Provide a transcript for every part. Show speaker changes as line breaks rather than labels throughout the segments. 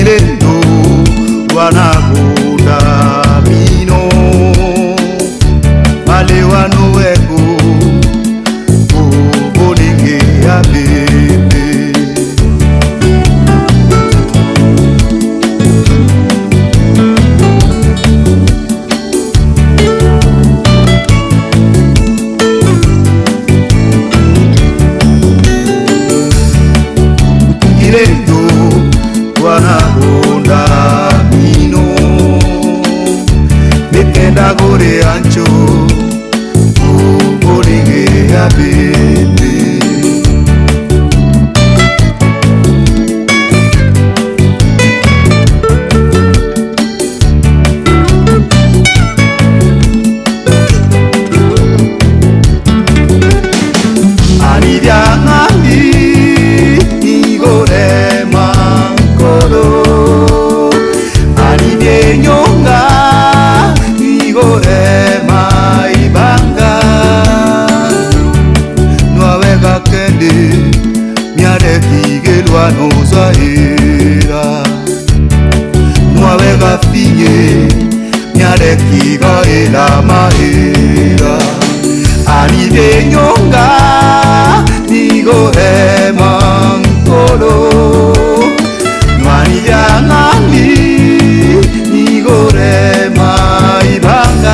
Ilendo wanakunda mino wale wanuweko kuboninge ya bebe. Ilendo wanakunda mino mekenda gore ancho kuboninge ya bebe. Anidiangani igore mankoro anidienyonga igore maibanga nuavega kende miare figelwa nozaera nuavega fige miare kiga ela maera anidienyonga igore mankoro Manidiangani igore maibanga.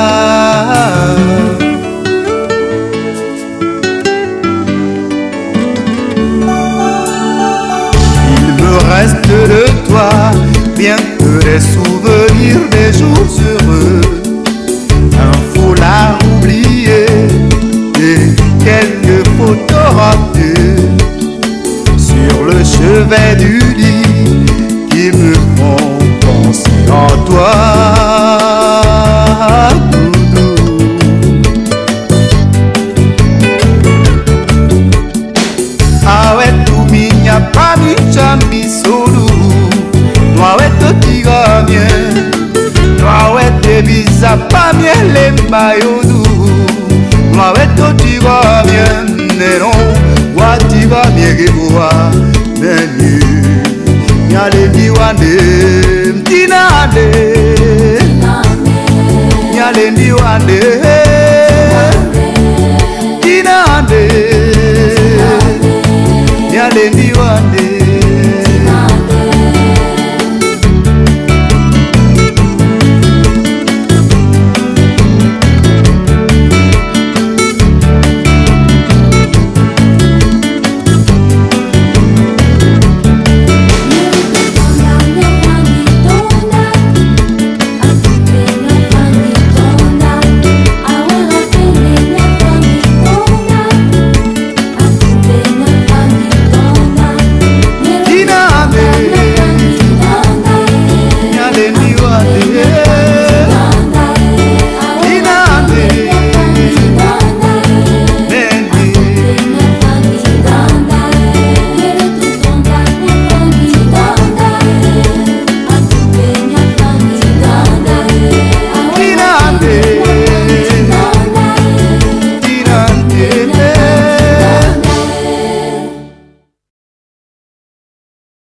Il me reste de toi bien que des souvenirs des jours heureux, un foulard oublié et quelques photos ratées sur le chevet du lit qui me font penser en toi, doudou. Ah ouais, tout minya pas mi chambi solo, toi ouais te tiga bien, toi ouais te bisa pas bien les maillots, toi ouais te tiga bien, néron. Watiba miegewa neni nyale diwane mtinade nyale diwane